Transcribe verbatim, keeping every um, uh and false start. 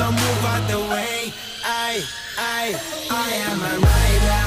so move out the way. I, I, I am a rider.